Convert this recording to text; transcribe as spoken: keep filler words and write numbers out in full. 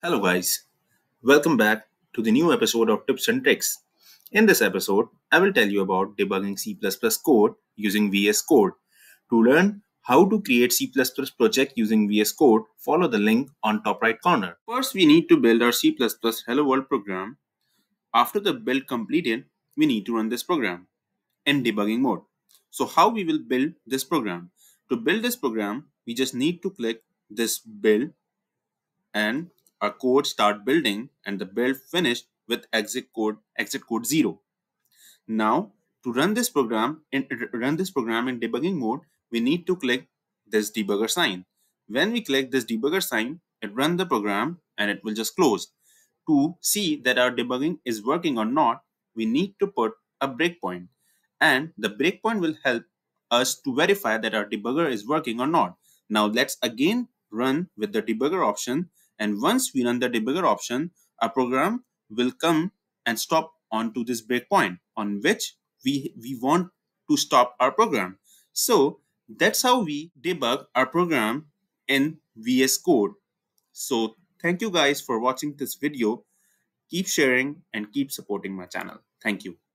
Hello guys, welcome back to the new episode of Tips and Tricks. In this episode, I will tell you about debugging C plus plus code using V S Code. To learn how to create C plus plus project using V S Code, follow the link on top right corner. First, we need to build our C plus plus Hello World program. After the build completed, we need to run this program in debugging mode. So how we will build this program? To build this program, we just need to click this build and our code start building and the build finished with exit code exit code zero. Now to run this program in run this program in debugging mode, we need to click this debugger sign. When we click this debugger sign, it runs the program and it will just close. To see that our debugging is working or not, we need to put a breakpoint, and the breakpoint will help us to verify that our debugger is working or not. Now let's again run with the debugger option, and once we run the debugger option, our program will come and stop onto this breakpoint on which we, we want to stop our program. So that's how we debug our program in V S Code. So thank you guys for watching this video. Keep sharing and keep supporting my channel. Thank you.